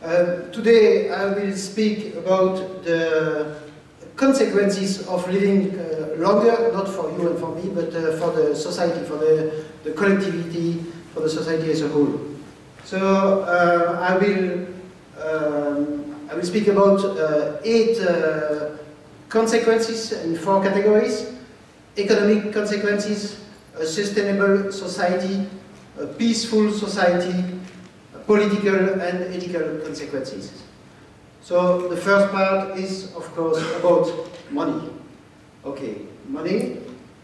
Today I will speak about the consequences of living longer, not for you and for me, but for the society, for the collectivity, for the society as a whole. So I will speak about 8 consequences in 4 categories: economic consequences, a sustainable society, a peaceful society, political and ethical consequences. So the first part is, of course, about money. Okay, money.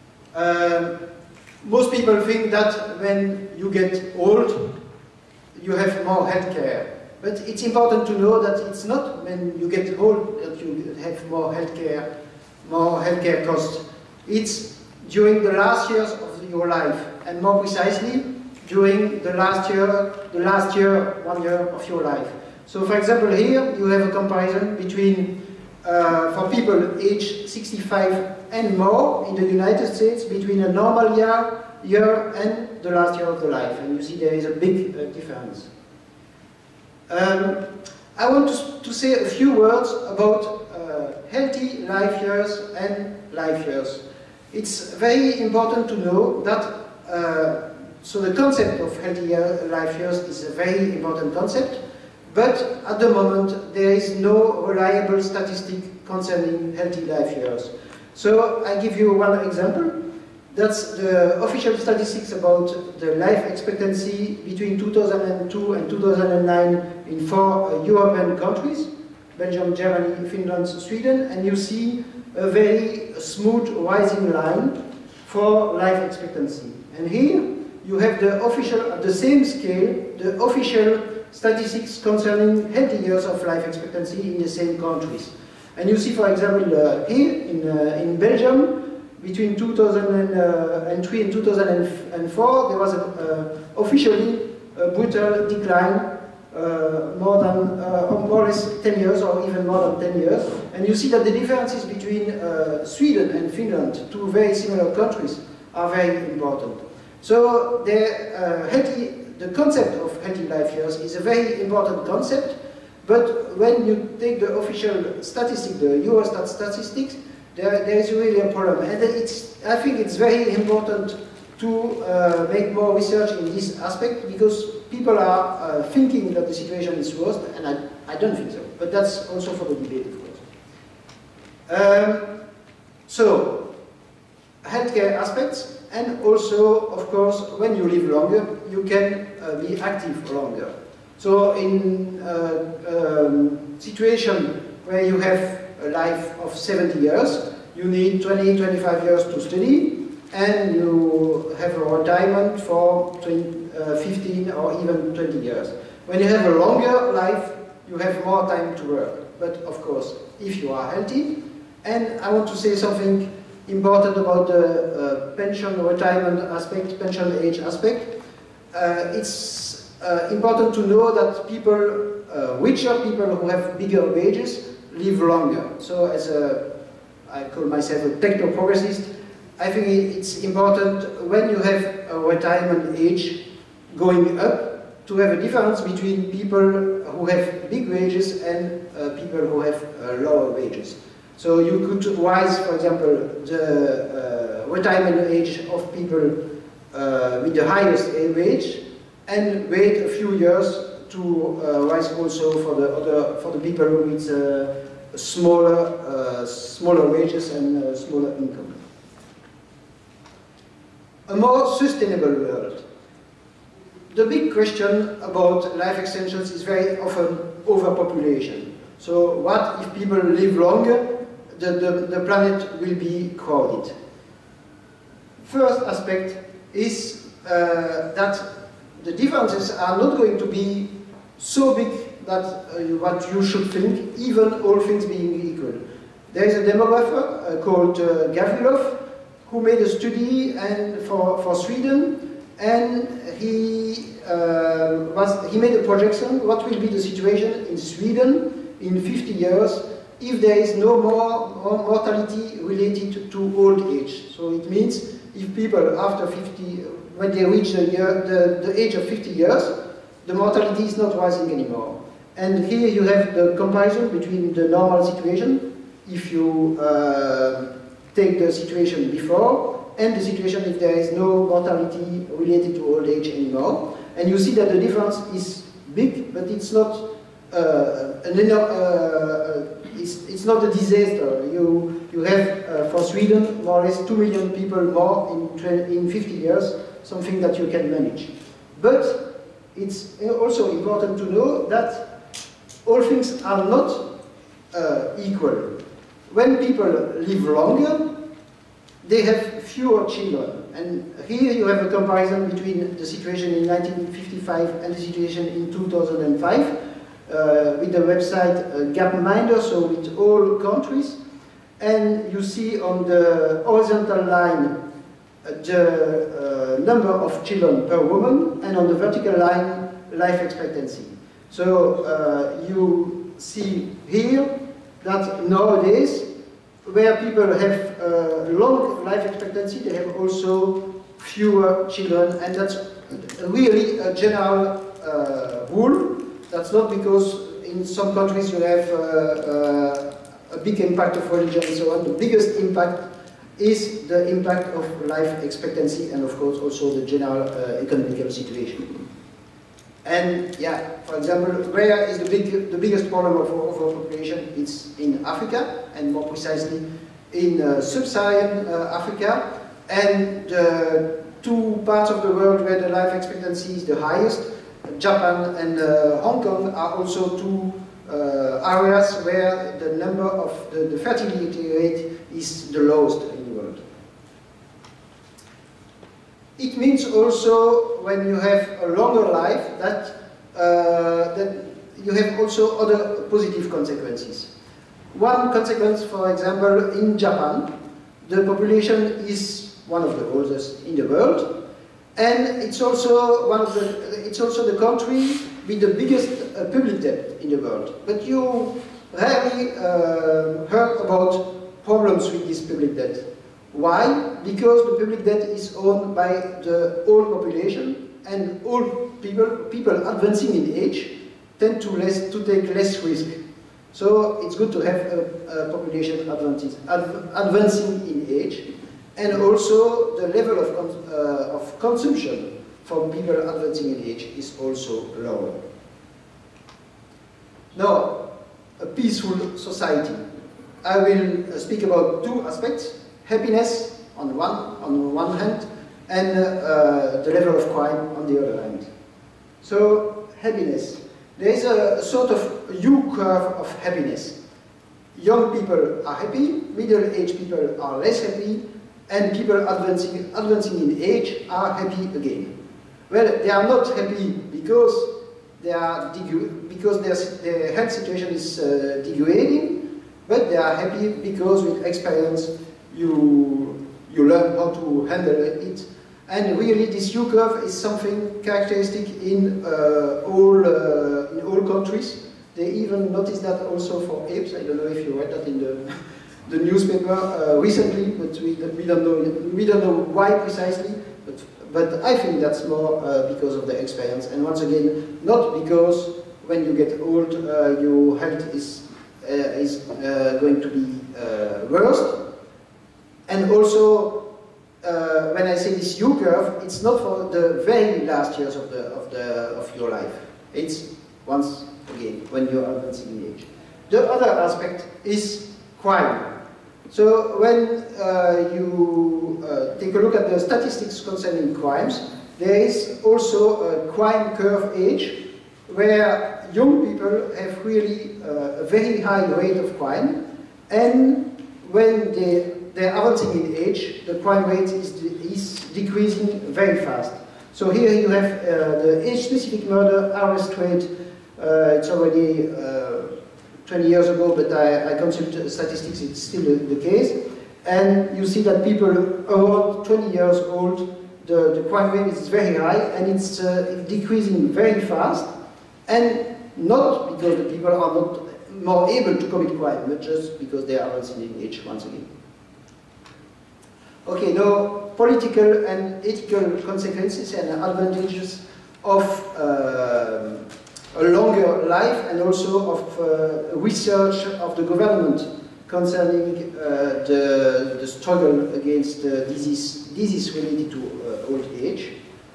Most people think that when you get old, you have more healthcare. But it's important to know that it's not when you get old that you have more healthcare costs. It's during the last years of your life, and more precisely, during the last year, 1 year of your life. So, for example, here you have a comparison between, for people aged 65 and more in the United States, between a normal year and the last year of the life. And you see there is a big difference. I want to say a few words about healthy life years and life years. It's very important to know that so the concept of healthy life years is a very important concept, but at the moment there is no reliable statistic concerning healthy life years. So I give you one example. That's the official statistics about the life expectancy between 2002 and 2009 in 4 European countries: Belgium, Germany, Finland, Sweden, and you see a very smooth rising line for life expectancy. And here you have the official, at the same scale, the official statistics concerning healthy years of life expectancy in the same countries. And you see, for example, here in Belgium, between 2003 and 2004, there was officially a brutal decline, more or less 10 years, or even more than 10 years. And you see that the differences between Sweden and Finland, 2 very similar countries, are very important. So the concept of healthy life years is a very important concept, but when you take the official statistic, the Eurostat statistics, there is really a problem. And I think it's very important to make more research in this aspect, because people are thinking that the situation is worse, and I don't think so. But that's also for the debate, of course. So, healthcare aspects. And also, of course, when you live longer, you can be active longer. So in a situation where you have a life of 70 years, you need 20-25 years to study, and you have a retirement for 15 or even 20 years. When you have a longer life, you have more time to work. But of course, if you are healthy, and I want to say something important about the pension retirement aspect, pension age aspect. It's important to know that people, richer people who have bigger wages, live longer. So as I call myself a techno-progressist, I think it's important when you have a retirement age going up to have a difference between people who have big wages and people who have lower wages. So you could rise, for example, the retirement age of people with the highest wage, and wait a few years to rise also for the people with smaller wages and smaller income. A more sustainable world. The big question about life extensions is very often overpopulation. So what if people live longer? The planet will be crowded. First aspect is that the differences are not going to be so big that what you should think, even all things being equal. There is a demographer called Gavrilov who made a study for Sweden, and he made a projection what will be the situation in Sweden in 50 years if there is no more mortality related to old age. So it means if people after 50, when they reach the age of 50 years, the mortality is not rising anymore. And here you have the comparison between the normal situation, if you take the situation before, and the situation if there is no mortality related to old age anymore. And you see that the difference is big, but it's not it's not a disaster. You have for Sweden more or less 2 million people more in 50 years, something that you can manage. But it's also important to know that all things are not equal. When people live longer, they have fewer children. And here you have a comparison between the situation in 1955 and the situation in 2005 with the website Gapminder, so with all countries. And you see on the horizontal line the number of children per woman, and on the vertical line life expectancy. So you see here that nowadays, where people have long life expectancy, they have also fewer children, and that's really a general rule. That's not because in some countries you have a big impact of religion and so on. The biggest impact is the impact of life expectancy, and of course also the general economical situation. And yeah, for example, where is the biggest problem of our population? It's in Africa, and more precisely in sub-Saharan Africa. And the two parts of the world where the life expectancy is the highest, Japan and Hong Kong, are also two areas where the number of the fertility rate is the lowest in the world. It means also, when you have a longer life, that you have also other positive consequences. One consequence, for example, in Japan, the population is one of the oldest in the world, and it's also the country with the biggest public debt in the world. But you rarely heard about problems with this public debt. Why? Because the public debt is owned by the old population, and old people advancing in age tend to take less risk. So it's good to have a population advancing in age, and also the level of consumption for people advancing in age is also lower. Now, a peaceful society. I will speak about two aspects: happiness on one hand, and the level of crime on the other hand. So, happiness. There is a sort of U-curve of happiness. Young people are happy, middle-aged people are less happy, and people advancing in age are happy again. Well, they are not happy because their health situation is degrading, but they are happy because with experience you learn how to handle it. And really, this U-curve is something characteristic in all countries. They even noticed that also for apes. I don't know if you read that in the newspaper recently, but we don't know why precisely. But I think that's more because of the experience. And once again, not because when you get old, your health is going to be worse. And also, when I say this U-curve, it's not for the very last years of your life. It's once again when you are advancing in age. The other aspect is crime. So when you take a look at the statistics concerning crimes, there is also a crime curve age where young people have really a very high rate of crime, and when they're advancing in age, the crime rate is decreasing very fast. So here you have the age-specific murder arrest rate. It's already 20 years ago, but I consulted statistics, it's still the case. And you see that people around 20 years old, the crime rate is very high, and it's decreasing very fast. And not because the people are not more able to commit crime, but just because they are advancing in age once again. Okay, now political and ethical consequences and advantages of a longer life and also of research of the government concerning the struggle against disease related to old age.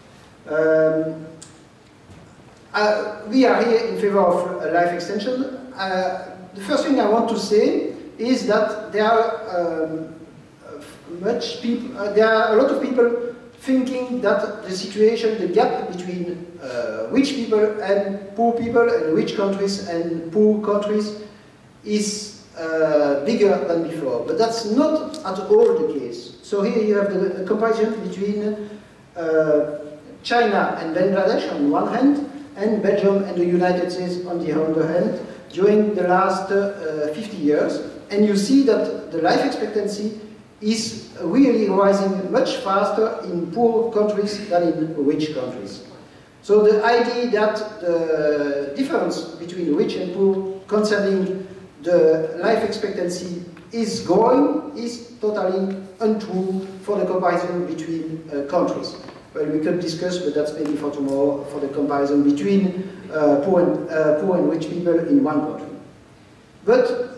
We are here in favor of life extension. The first thing I want to say is that there are there are a lot of people thinking that the situation, the gap between rich people and poor people, and rich countries and poor countries, is bigger than before. But that's not at all the case. So here you have the comparison between China and Bangladesh on one hand, and Belgium and the United States on the other hand, during the last 50 years. And you see that the life expectancy is really rising much faster in poor countries than in rich countries. So the idea that the difference between rich and poor concerning the life expectancy is growing is totally untrue for the comparison between countries. Well, we could discuss, but that's maybe for tomorrow, for the comparison between poor and rich people in one country. But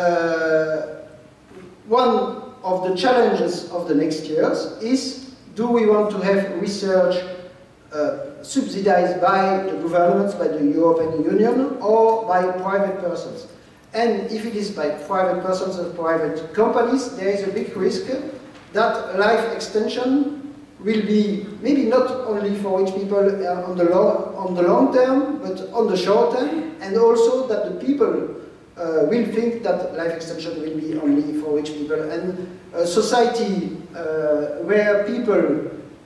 one of the challenges of the next years is, do we want to have research subsidized by the governments, by the European Union, or by private persons? And if it is by private persons or private companies, there is a big risk that life extension will be maybe not only for rich people on the long term, but on the short term, and also that the people will think that life extension will be only for rich people. And a society where people,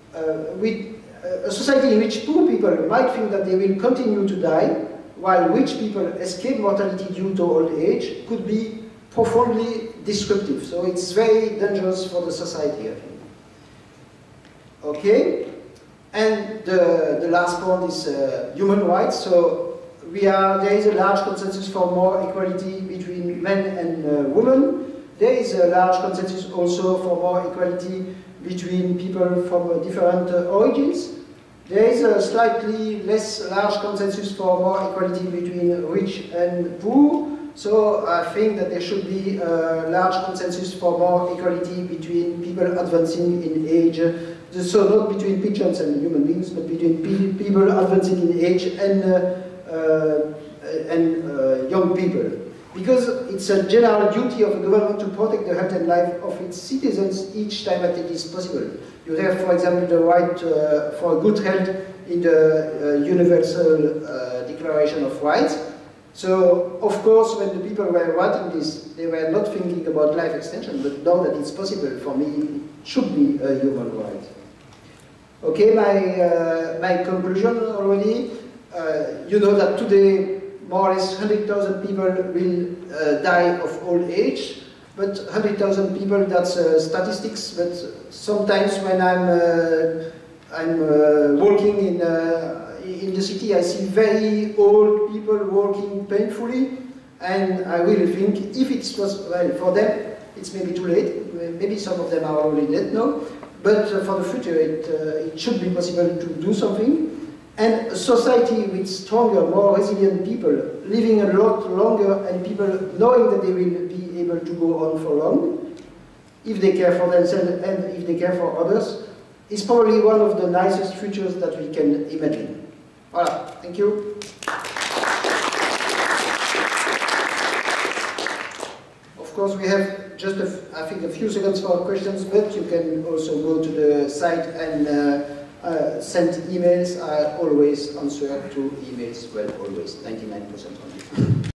a society in which poor people might think that they will continue to die, while rich people escape mortality due to old age, could be profoundly disruptive. So it's very dangerous for the society, I think. Okay, and the last point is human rights. So there is a large consensus for more equality between men and women. There is a large consensus also for more equality between people from different origins. There is a slightly less large consensus for more equality between rich and poor. So I think that there should be a large consensus for more equality between people advancing in age. So not between pigeons and human beings, but between people advancing in age and young people. Because it's a general duty of the government to protect the health and life of its citizens each time that it is possible. You have, for example, the right for good health in the Universal Declaration of Rights. So, of course, when the people were writing this, they were not thinking about life extension, but now that it's possible, for me, it should be a human right. Okay, my conclusion already, you know that today more or less 100,000 people will die of old age, but 100,000 people, that's statistics, but sometimes when I'm walking in the city, I see very old people walking painfully, and I really think if it's possible, well, for them, it's maybe too late, maybe some of them are already dead now, but for the future, it should be possible to do something. And a society with stronger, more resilient people, living a lot longer, and people knowing that they will be able to go on for long, if they care for themselves and if they care for others, is probably one of the nicest futures that we can imagine. Voilà, thank you. Of course, we have just, I think, a few seconds for questions, but you can also go to the site and send emails. I always answer to emails, well, always, 99% only.